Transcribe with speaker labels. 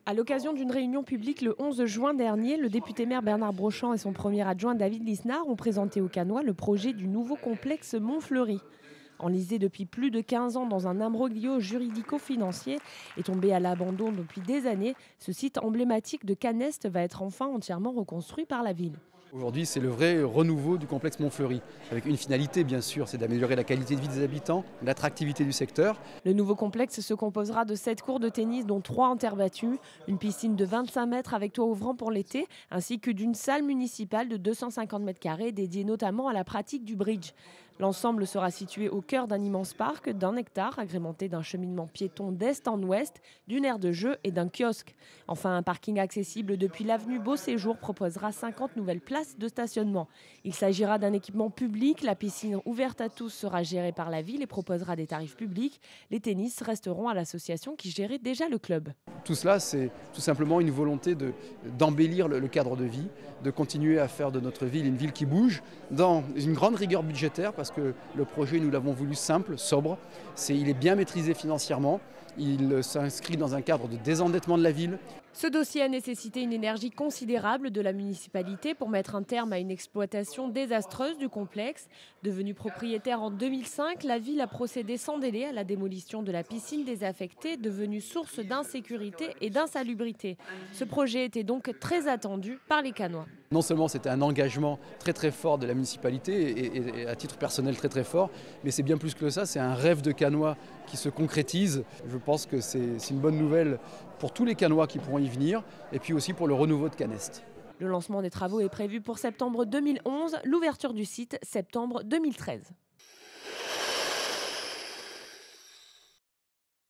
Speaker 1: À l'occasion d'une réunion publique le 11 juin dernier, le député-maire Bernard Brochant et son premier adjoint David Lisnard ont présenté aux Cannois le projet du nouveau complexe Montfleury. Enlisé depuis plus de 15 ans dans un imbroglio juridico-financier et tombé à l'abandon depuis des années, ce site emblématique de Caneste va être enfin entièrement reconstruit par la ville.
Speaker 2: Aujourd'hui, c'est le vrai renouveau du complexe Montfleury, avec une finalité bien sûr, c'est d'améliorer la qualité de vie des habitants, l'attractivité du secteur.
Speaker 1: Le nouveau complexe se composera de 7 cours de tennis, dont 3 en terre battue, une piscine de 25 mètres avec toit ouvrant pour l'été, ainsi que d'une salle municipale de 250 mètres carrés dédiée notamment à la pratique du bridge. L'ensemble sera situé au cœur d'un immense parc d'1 hectare, agrémenté d'un cheminement piéton d'est en ouest, d'une aire de jeu et d'un kiosque. Enfin, un parking accessible depuis l'avenue Beau Séjour proposera 50 nouvelles places de stationnement. Il s'agira d'un équipement public, la piscine ouverte à tous sera gérée par la ville et proposera des tarifs publics. Les tennis resteront à l'association qui gérait déjà le club.
Speaker 2: Tout cela, c'est tout simplement une volonté d'embellir le cadre de vie, de continuer à faire de notre ville une ville qui bouge, dans une grande rigueur budgétaire, parce que le projet, nous l'avons voulu simple, sobre. Il est bien maîtrisé financièrement, il s'inscrit dans un cadre de désendettement de la ville.
Speaker 1: Ce dossier a nécessité une énergie considérable de la municipalité pour mettre un terme à une exploitation désastreuse du complexe. Devenue propriétaire en 2005, la ville a procédé sans délai à la démolition de la piscine désaffectée, devenue source d'insécurité et d'insalubrité. Ce projet était donc très attendu par les Cannois.
Speaker 2: Non seulement c'était un engagement très très fort de la municipalité et à titre personnel très très fort, mais c'est bien plus que ça, c'est un rêve de Cannois qui se concrétise. Je pense que c'est une bonne nouvelle pour tous les Cannois qui pourront y venir et puis aussi pour le renouveau de Caneste.
Speaker 1: Le lancement des travaux est prévu pour septembre 2011, l'ouverture du site septembre 2013.